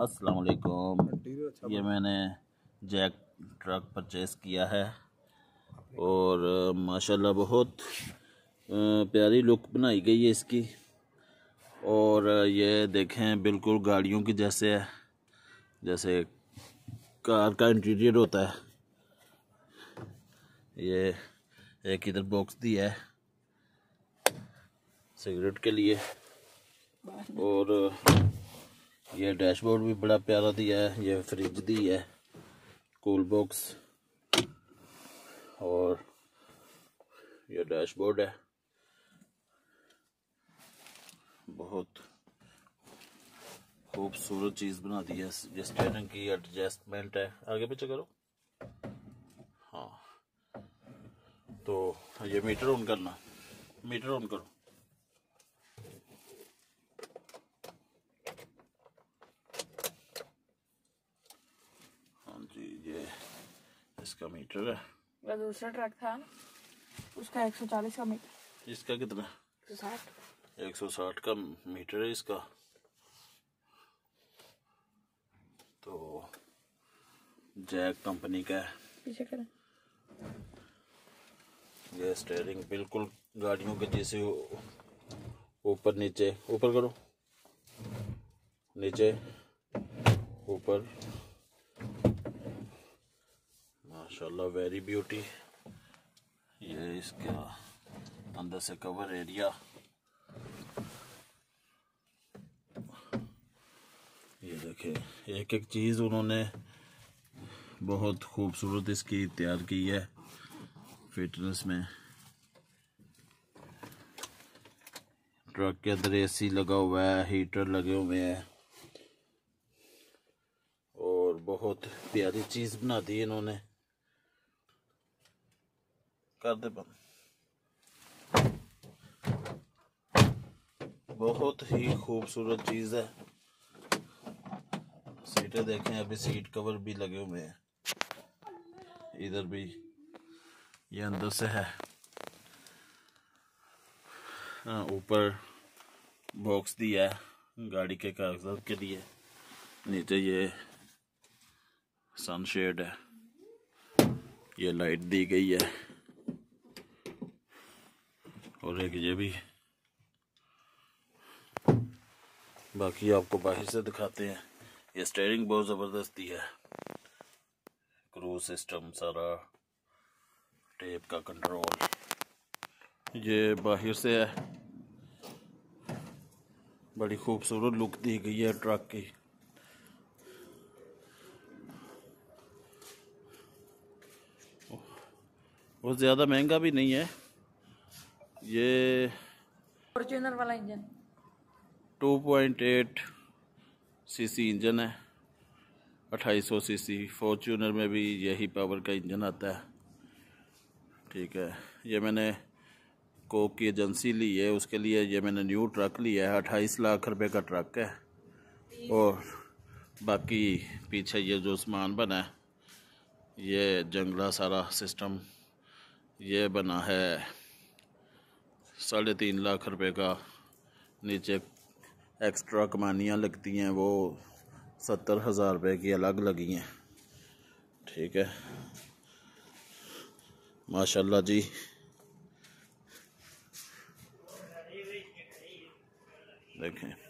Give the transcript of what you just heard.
अस्सलाम वालेकुम। ये मैंने जैक ट्रक परचेज़ किया है और माशाल्लाह बहुत प्यारी लुक बनाई गई है इसकी। और ये देखें बिल्कुल गाड़ियों की जैसे है, जैसे कार का इंटीरियर होता है। ये एक इधर बॉक्स दिया है सिगरेट के लिए, और ये डैशबोर्ड भी बड़ा प्यारा दिया है। ये फ्रिज दी है, कूल बॉक्स, और ये डैशबोर्ड है। बहुत खूबसूरत चीज़ बना दी है। ये स्टीयरिंग की एडजस्टमेंट है, आगे पीछे करो। हाँ, तो ये मीटर ऑन करना, मीटर ऑन करो। हाँ जी, ये इसका मीटर है। मेरा दूसरा ट्रक था उसका 140 का मीटर। इसका कितना? 160 का मीटर है इसका। तो जैक कंपनी का है। पीछे करें। ये स्टीयरिंग बिल्कुल गाड़ियों के जैसे ऊपर नीचे, ऊपर करो, नीचे ऊपर। माशाल्लाह, वेरी ब्यूटी। ये इसका अंदर से कवर एरिया, ये देखें एक एक चीज़ उन्होंने बहुत खूबसूरत इसकी तैयार की है फिटनेस में। ट्रक के अंदर एसी लगा हुआ है, हीटर लगे हुए हैं, और बहुत प्यारी चीज़ बना दी इन्होंने। कर दे बंद। बहुत ही खूबसूरत चीज़ है। सीटें देखें, अभी सीट कवर भी लगे हुए हैं, इधर भी, ये अंदर से है। हाँ, ऊपर बॉक्स दिया है गाड़ी के कागजात के लिए। नीचे ये सनशेड है, ये लाइट दी गई है, और एक ये भी। बाकी आपको बाहर से दिखाते हैं। ये स्टीयरिंग बहुत ज़बरदस्ती है, क्रूज सिस्टम सारा, टेप का कंट्रोल। ये बाहर से है, बड़ी खूबसूरत लुक दी गई है ट्रक की। बहुत ज़्यादा महंगा भी नहीं है। ये फॉर्च्यूनर वाला इंजन 2.8 सीसी इंजन है, 2800 सीसी। फॉर्च्यूनर में भी यही पावर का इंजन आता है। ठीक है, ये मैंने कोक की एजेंसी ली है, उसके लिए ये मैंने न्यू ट्रक लिया है। 28 लाख रुपए का ट्रक है। और बाकी पीछे ये जो सामान बना है, ये जंगला सारा सिस्टम, ये बना है 3.5 लाख रुपए का। नीचे एक्स्ट्रा कमानियाँ लगती हैं, वो 70,000 रुपये की अलग लगी हैं। ठीक है, माशाल्लाह जी। देखें